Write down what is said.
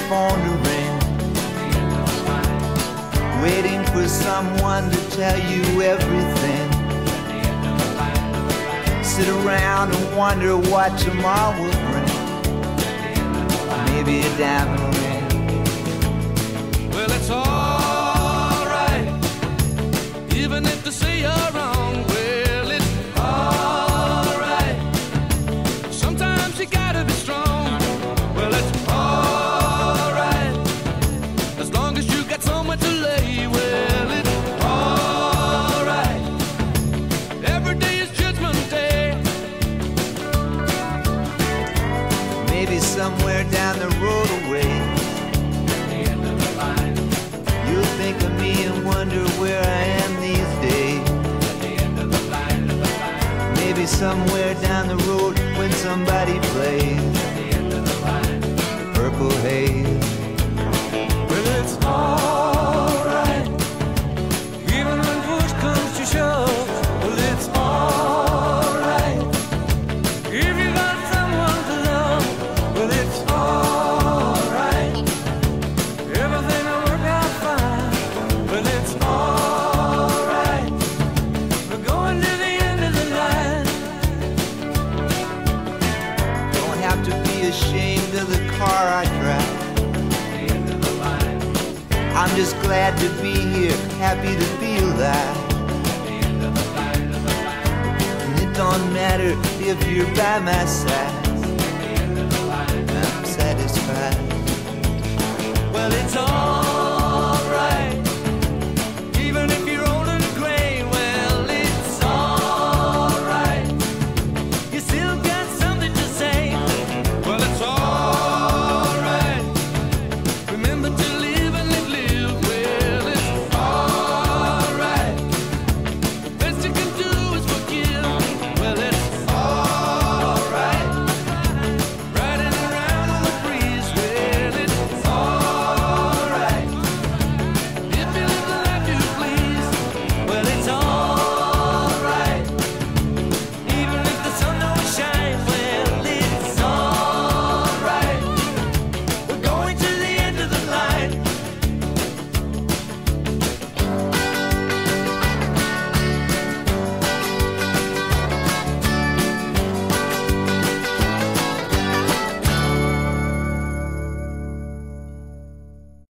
phone to ring, waiting for someone to tell you everything. Sit around and wonder what tomorrow will bring. Maybe a diamond ring. Well, it's alright, even if they say you're wrong. Well, it's alright, sometimes you gotta be strong. Well, it's alright, as long as you got somewhere to lay. Well, it's alright, every day is Judgment Day. Maybe somewhere down the road away, you'll think of me and wonder where I am these days. Maybe somewhere down the road when somebody plays Purple Haze. Well, it's alright, even when push comes to shove. Well, it's alright, if you got someone to love. Well, it's alright, everything will work out fine. Well, it's alright, we're going to the end of the line. Don't have to be ashamed of the car I drive. I'm just glad to be here, happy to be alive. And it don't matter if you're by my side.